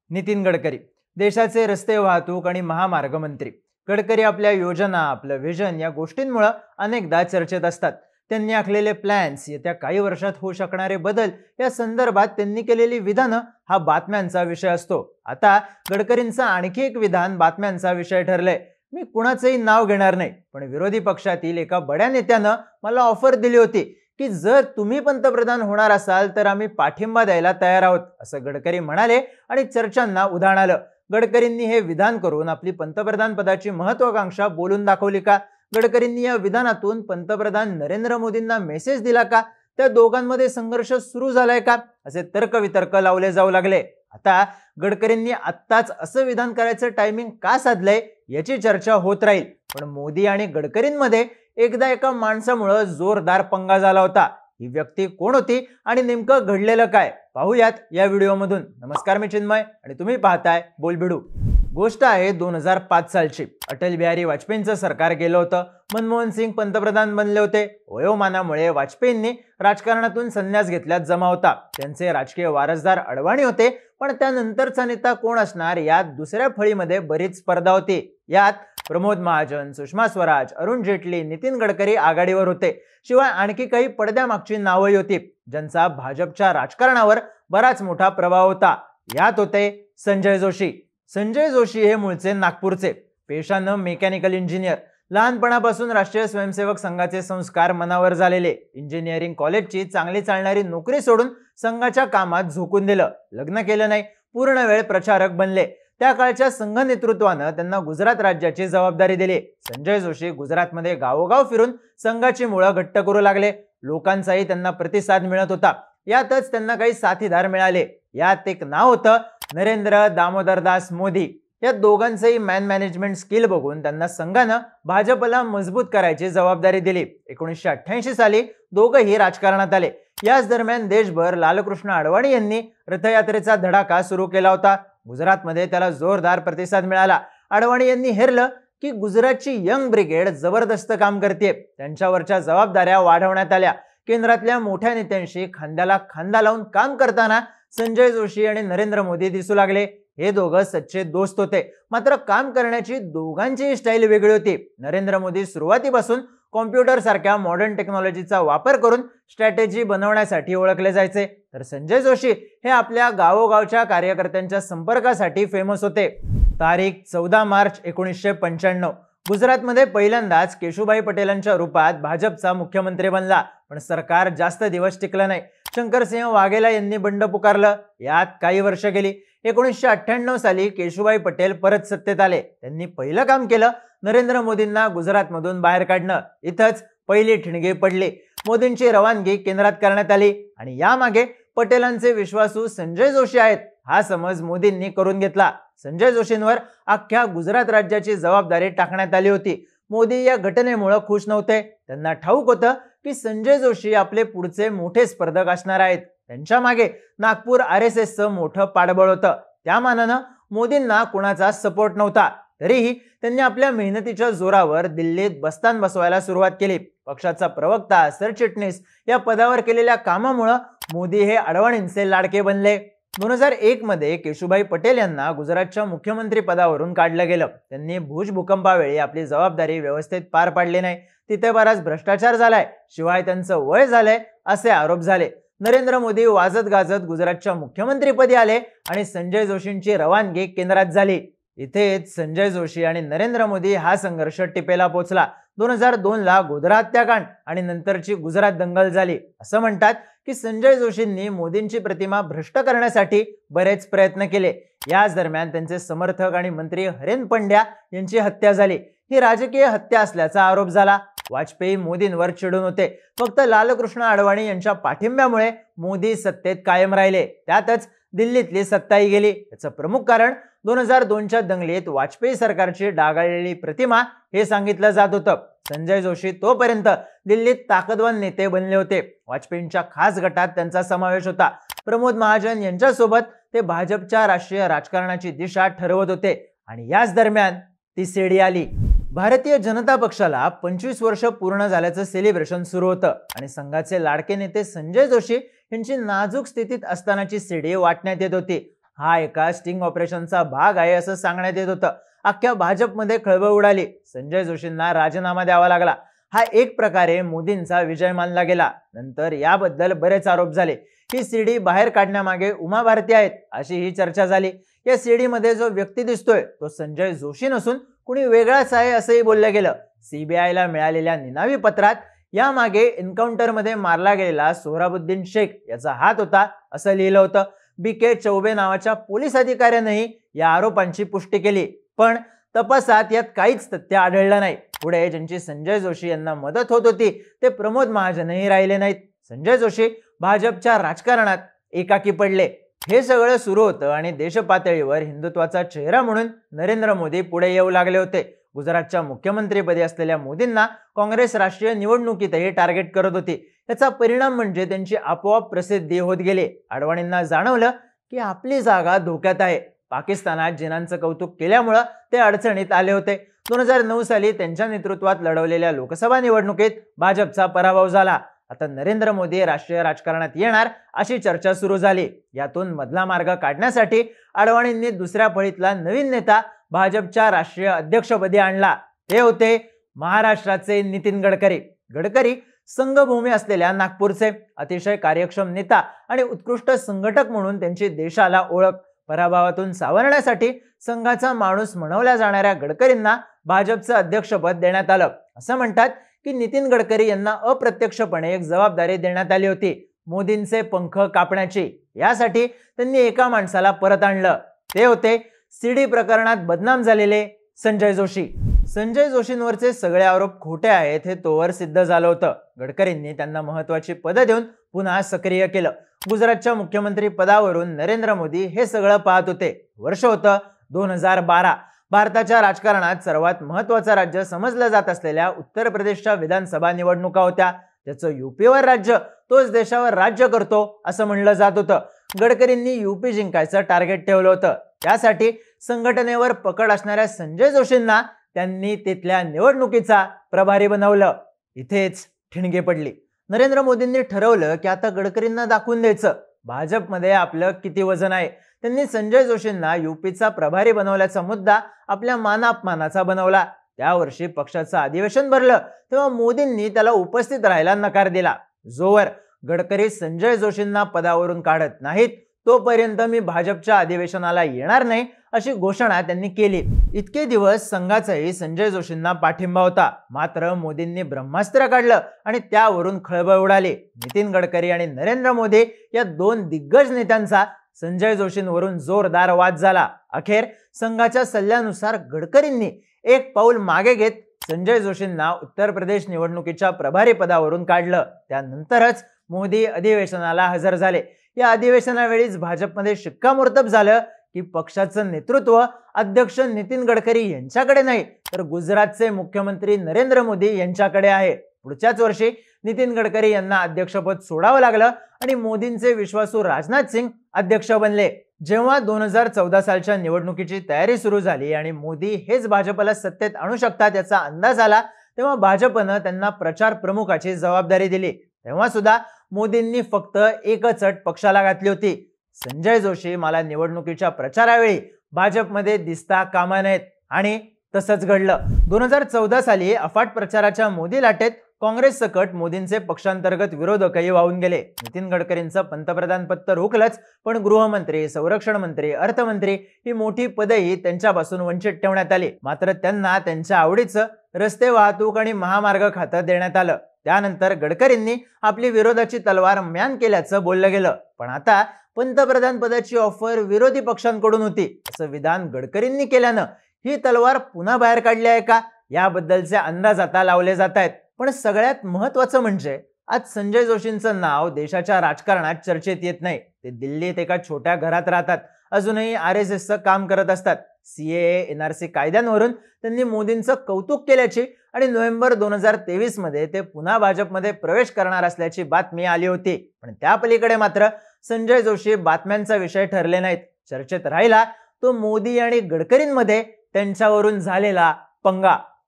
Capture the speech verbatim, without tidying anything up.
नितीन गडकरी देशाचे रस्ते वाहतूक आणि महामार्ग मंत्री। गडकरी आपल्या योजना, आपलं व्हिजन या गोष्टींमुळे अनेकदा चर्चेत असतात। त्यांनी आखलेले प्लॅन्स, येत्या काही वर्षात होऊ शकणारे बदल या संदर्भात त्यांनी केलेली विधानं हा बातम्यांचा विषय असतो। आता गडकरींचं आणखी एक विधान बातम्यांचा विषय ठरलंय। मी कुणाचंही नाव घेणार नाही, पण विरोधी पक्षातील एका बड्या नेत्यानं मला ऑफर दिली होती की जर तुम्ही पंतप्रधान होणार असाल तर आम्ही पाठिंबा द्यायला तयार आहोत, असं गडकरी म्हणाले आणि चर्चांना उधाण आलं। गडकरींनी हे विधान करून आपली पंतप्रधान पदाची महत्त्वाकांक्षा बोलून दाखवली का? गडकरींनी या विधानातून पंतप्रधान नरेंद्र मोदींना मेसेज दिला का? त्या दोघांमध्ये संघर्ष सुरू झालाय का? असे तर्कवितर्क लावले जाऊ लागले। आता गडकरींनी आत्ताच असं विधान करायचं टायमिंग का साधलंय याची चर्चा होत राहील, पण मोदी आणि गडकरींमध्ये एकदा एका माणसामुळे जोरदार पंगा झाला होता। ही व्यक्ती कोण होती आणि नेमकं घडलेलं काय पाहूयात या व्हिडिओमधून। नमस्कार, मी चिन्मय आणि तुम्ही पाहताय बोलबिडू। गोष्ट आहे दोन हजार पाच सालची। अटल बिहारी वाजपेयींचं सरकार गेलं होतं। मनमोहन सिंग पंतप्रधान बनले होते। वयोमानामुळे वाजपेयींनी राजकारणातून संन्यास घेतल्यात जमा होता। त्यांचे राजकीय वारसदार अडवाणी होते, पण त्यानंतरचा नेता कोण असणार यात दुसऱ्या फळीमध्ये बरीच स्पर्धा होती। यात प्रमोद महाजन, सुषमा स्वराज, अरुण जेटली, नितीन गडकरी आघाडीवर होते। शिवाय आणखी काही पडद्यामागची नावही होती ज्यांचा भाजपच्या राजकारणावर बराच मोठा प्रभाव होता। यात होते संजय जोशी। संजय जोशी हे मूळचे नागपूरचे, पेशानं मेकॅनिकल इंजिनियर। लहानपणापासून राष्ट्रीय स्वयंसेवक संघाचे संस्कार मनावर झालेले। इंजिनिअरिंग कॉलेजची चांगली चालणारी नोकरी सोडून संघाच्या कामात झोकून दिलं। लग्न केलं नाही, पूर्ण वेळ प्रचारक बनले। त्या काळच्या संघ नेतृत्वानं त्यांना गुजरात राज्याची जबाबदारी दिली। संजय जोशी गुजरातमध्ये गावोगाव फिरून संघाची मुळं घट्ट करू लागले। लोकांचाही त्यांना प्रतिसाद मिळत होता। यातच त्यांना काही साथीदार मिळाले। यात एक नाव होतं नरेंद्र दामोदरदास मोदी। या दोघांचंही मॅन मॅनेजमेंट स्किल बघून त्यांना संघानं भाजपला मजबूत करायची जबाबदारी दिली। एकोणीसशे अठ्ठ्याऐंशी साली दोघंही राजकारणात आले। याच दरम्यान देशभर लालकृष्ण अडवाणी यांनी रथयात्रेचा धडाका सुरू केला होता। गुजरातमध्ये त्याला जोरदार प्रतिसाद मिळाला। अडवाणी यांनी हेरलं की गुजरातची यंग ब्रिगेड जबरदस्त काम करते। त्यांच्यावरच्या जबाबदाऱ्या वाढवण्यात आल्या। केंद्रातल्या मोठ्या नेत्यांशी खांद्याला खांदा लावून काम करताना संजय जोशी आणि नरेंद्र मोदी दिसू लागले। हे दोघं सच्चे दोस्त होते, मात्र काम करण्याची दोघांची स्टाईल वेगळी होती। नरेंद्र मोदी सुरुवातीपासून कॉम्प्युटर सारख्या मॉडर्न टेक्नॉलॉजीचा वापर करून स्ट्रॅटेजी बनवण्यासाठी ओळखले जायचे, तर संजय जोशी हे आपल्या गावोगावच्या कार्यकर्त्यांच्या संपर्कासाठी फेमस होते। तारीख चौदा मार्च एकोणीसशे पंच्याण्णव। गुजरातमध्ये पहिल्यांदाच केशुभाई पटेलांच्या रूपात भाजपचा मुख्यमंत्री बनला, पण सरकार जास्त दिवस टिकलं नाही। शंकरसिंह वाघेला यांनी बंड पुकारलं। यात काही वर्ष गेली। एकोणीसशे अठ्ठ्याण्णव साली केशुभाई पटेल परत सत्तेत आले। त्यांनी पहिलं काम केलं नरेंद्र मोदींना गुजरातमधून बाहेर काढणं। इथंच पहिली ठिणगी पडली। मोदींची रवानगी केंद्रात करण्यात आली आणि यामागे पटेलांचे विश्वासू संजय जोशी आहेत हा समज मोदींनी करून घेतला। संजय जोशींवर अख्ख्या गुजरात राज्याची जबाबदारी टाकण्यात आली होती। मोदी या घटनेमुळे खुश नव्हते। त्यांना ठाऊक होतं की संजय जोशी आपले पुढचे मोठे स्पर्धक असणार आहेत। त्यांच्या मागे नागपूर आर एस एसचं मोठं पाठबळ होतं। त्या मानानं मोदींना कुणाचा सपोर्ट नव्हता। तरीही त्यांनी आपल्या मेहनतीच्या जोरावर दिल्लीत बस्तान बसवायला सुरुवात केली। पक्षाचा प्रवक्ता, सरचिटणीस या पदावर केलेल्या कामामुळे मोदी हे अडवाणींचे लाडके बनले। दोन हजार एक मध्ये केशुभाई पटेल यांना गुजरातच्या मुख्यमंत्री पदावरून काढलं गेलं। त्यांनी भुज भूकंपावेळी आपली जबाबदारी व्यवस्थित पार पाडली नाही। तिथे बराच भ्रष्टाचार झालाय, शिवाय त्यांचं वय झालंय असे आरोप झाले। नरेंद्र मोदी वाजत गाजत गुजरातच्या मुख्यमंत्रीपदी आले आणि संजय जोशींची रवानगी केंद्रात झाली। इथेच संजय जोशी आणि नरेंद्र मोदी हा संघर्ष टिपेला पोचला। दोन हजार दोन ला गोधरा हत्याकांड आणि नंतरची गुजरात दंगल झाली। असं म्हणतात की संजय जोशींनी मोदींची प्रतिमा भ्रष्ट करण्यासाठी बरेच प्रयत्न केले। याच दरम्यान त्यांचे समर्थक आणि मंत्री हरेन पंड्या यांची हत्या झाली। ही राजकीय हत्या असल्याचा आरोप झाला। वाजपेयी मोदींवर चिडून होते। फक्त लालकृष्ण अडवाणी यांच्या पाठिंब्यामुळे मोदी सत्तेत कायम राहिले। त्यातच दिल्लीतली सत्ताही गेली। याचं प्रमुख कारण दोन हजार दोनच्या दंगलीत वाजपेयी सरकारची डागाळलेली प्रतिमा हे सांगितलं जात होतं। संजय जोशी तोपर्यंत दिल्लीत ताकदवान नेते बनले होते। वाजपेयींच्या खास गटात त्यांचा समावेश होता। प्रमोद महाजन यांच्यासोबत ते भाजपच्या राष्ट्रीय राजकारणाची दिशा ठरवत होते आणि याच दरम्यान ती सेडी आली। भारतीय जनता पक्षाला पंचवीस वर्ष पूर्ण झाल्याचं सेलिब्रेशन सुरू होतं आणि संघाचे लाडके नेते संजय जोशी यांची नाजूक स्थितीत असतानाची सीडी वाटण्यात येत होती। हा एका स्टिंग ऑपरेशनचा भाग आहे असं सांगण्यात येत होतं. अख्ख्या भाजपमध्ये खळबळ उडाली. संजय जोशींना राजीनामा द्यावा लागला. हा एक प्रकारे मोदींचा विजय मानला गेला. नंतर याबद्दल बरेच आरोप झाले. ही सीडी बाहेर काढण्यामागे उमा भारती आहेत अशी ही चर्चा झाली. या सीडी मध्ये जो व्यक्ती दिसतोय तो संजय जोशी नसून कुणी वेगळाच आहे असंही बोललं गेलं. सीबीआयला मिळालेल्या निनावी पत्रात यामागे एन्काउंटर मध्ये मारला गेलेला सोहराबुद्दीन शेख याचा हात होता असं लिहिलं होतं. बी के चौबे नावाच्या पोलीस अधिकाऱ्यानेही या आरोपांची पुष्टी केली. पण तपासात यात काहीच तथ्य आढळलं नाही. पुढे ज्यांची संजय जोशी यांना मदत होत होती ते प्रमोद महाजनही राहिले नाहीत. संजय जोशी भाजपच्या राजकारणात एकाकी पडले. हे सगळं सुरू होतं आणि देशपातळीवर हिंदुत्वाचा चेहरा म्हणून नरेंद्र मोदी पुढे येऊ लागले होते. गुजरातच्या मुख्यमंत्रीपदी असलेल्या मोदींना काँग्रेस राष्ट्रीय निवडणुकीतही टार्गेट करत होती. याचा परिणाम म्हणजे त्यांची आपोआप प्रसिद्धी होत गेली. अडवाणींना जाणवलं की आपली जागा धोक्यात आहे. पाकिस्तानात जिनांचं कौतुक केल्यामुळे ते अडचणीत आले होते. दोन हजार नऊ साली त्यांच्या नेतृत्वात लढवलेल्या लोकसभा निवडणुकीत भाजपचा पराभव झाला. आता नरेंद्र मोदी राष्ट्रीय राजकारणात येणार अशी चर्चा सुरू झाली. यातून मधला मार्ग काढण्यासाठी अडवाणींनी दुसऱ्या फळीतला नवीन नेता भाजपच्या राष्ट्रीय अध्यक्षपदी आणला. ते होते महाराष्ट्राचे नितीन गडकरी. गडकरी संघभूमी असलेल्या नागपूरचे अतिशय कार्यक्षम नेता आणि उत्कृष्ट संघटक म्हणून त्यांची देशाला ओळख. पराभवातून सावरण्यासाठी संघाचा माणूस म्हणवल्या जाणाऱ्या गडकरींना भाजपचं अध्यक्षपद देण्यात आलं. असं म्हणतात की नितीन गडकरी यांना अप्रत्यक्षपणे एक जबाबदारी देण्यात आली होती, मोदींचे पंख कापण्याची. यासाठी त्यांनी एका माणसाला परत आणलं. ते होते सीडी प्रकरणात बदनाम झालेले संजय जोशी. संजय जोशींवरचे सगळे आरोप खोटे आहेत हे तोवर सिद्ध झालं होतं. गडकरींनी त्यांना महत्वाची पदं देऊन पुन्हा सक्रिय केलं. गुजरातच्या मुख्यमंत्री पदावरून नरेंद्र मोदी हे सगळं पाहत होते. वर्ष होतं दोन हजार बारा. भारताच्या राजकारणात सर्वात महत्वाचं राज्य समजलं जात असलेल्या उत्तर प्रदेशच्या विधानसभा निवडणुका होत्या. त्याचं युपीवर राज्य तोच देशावर राज्य करतो असं म्हणलं जात होतं. गडकरींनी युपी जिंकायचं टार्गेट ठेवलं होतं. त्यासाठी संघटनेवर पकड असणाऱ्या संजय जोशींना त्यांनी तिथल्या निवडणुकीचा प्रभारी बनवलं. इथेच ठिणगी पडली. नरेंद्र मोदींनी ठरवलं की आता गडकरींना दाखवून द्यायचं भाजपमध्ये आपलं किती वजन आहे. त्यांनी संजय जोशींना युपीचा प्रभारी बनवल्याचा मुद्दा आपल्या मानापमानाचा बनवला. त्या वर्षी पक्षाचं अधिवेशन भरलं तेव्हा मोदींनी त्याला उपस्थित राहायला नकार दिला. जोवर गडकरी संजय जोशींना पदावरून काढत नाहीत तोपर्यंत मी भाजपच्या अधिवेशनाला येणार नाही अशी घोषणा त्यांनी केली. इतके दिवस संघाचाही संजय जोशींना पाठिंबा होता. मात्र मोदींनी ब्रह्मास्त्र काढलं आणि त्यावरून खळबळ उडाली. नितीन गडकरी आणि नरेंद्र मोदी या दोन दिग्गज नेत्यांचा संजय जोशींवरून जोरदार वाद झाला. अखेर संघाच्या सल्ल्यानुसार गडकरींनी एक पाऊल मागे घेत संजय जोशींना उत्तर प्रदेश निवडणुकीच्या प्रभारी पदावरून काढलं. त्यानंतरच मोदी अधिवेशनाला हजर झाले. या अधिवेशनावेळीच भाजपमध्ये शिक्कामोर्तब झालं की पक्षाचं नेतृत्व अध्यक्ष नितीन गडकरी यांच्याकडे नाही तर गुजरातचे मुख्यमंत्री नरेंद्र मोदी यांच्याकडे आहे. पुढच्याच वर्षी नितीन गडकरी यांना अध्यक्षपद सोडावं लागलं आणि मोदींचे विश्वासू राजनाथ सिंग अध्यक्ष बनले. जेव्हा दोन हजार चौदा सालच्या निवडणुकीची तयारी सुरू झाली आणि मोदी हेच भाजपला सत्तेत आणू शकतात याचा अंदाज आला तेव्हा भाजपनं त्यांना प्रचार प्रमुखाची जबाबदारी दिली. तेव्हा सुद्धा मोदींनी फक्त एकच अट पक्षाला घातली होती, संजय जोशी मला निवडणुकीच्या प्रचारावेळी भाजपमध्ये दिसता कामा नयेत. आणि तसंच घडलं. दोन हजार चौदा साली अफाट प्रचाराच्या मोदी लाटेत काँग्रेस सकट मोदींचे पक्षांतर्गत विरोधकही वाहून गेले. नितीन गडकरींचं पंतप्रधान पद तर हुकलंच पण गृहमंत्री, संरक्षण मंत्री, अर्थमंत्री ही मोठी पदही त्यांच्यापासून वंचित ठेवण्यात आली. मात्र त्यांना त्यांच्या आवडीचं रस्ते वाहतूक आणि महामार्ग खातं देण्यात आलं. त्यानंतर गडकरींनी आपली विरोधाची तलवार म्यान केल्याचं बोललं गेलं. पण आता पंतप्रधान पदाची ऑफर विरोधी पक्षांकडून होती असं विधान गडकरींनी केल्यानं ही तलवार पुन्हा बाहेर काढली आहे का याबद्दलचे अंदाज आता लावले जात आहेत. पण सगळ्यात महत्वाचं म्हणजे आज संजय जोशींचं नाव देशाच्या राजकारणात चर्चेत येत नाही. ते दिल्लीत एका छोट्या घरात राहतात. अजूनही आर एस एसचं काम करत असतात. सीएए एनआरसी कायद्यांवरून त्यांनी मोदींचं कौतुक केल्याची आणि नोव्हेंबर दोन हजार तेवीस मध्ये ते पुन्हा भाजपमध्ये प्रवेश करणार असल्याची बातमी आली होती. पण त्या पलीकडे मात्र संजय जोशी बातम्यांचा विषय ठरले नाहीत. चर्चेत राहिला तो मोदी आणि गडकरींमध्ये त्यांच्यावरून झालेला पंगा.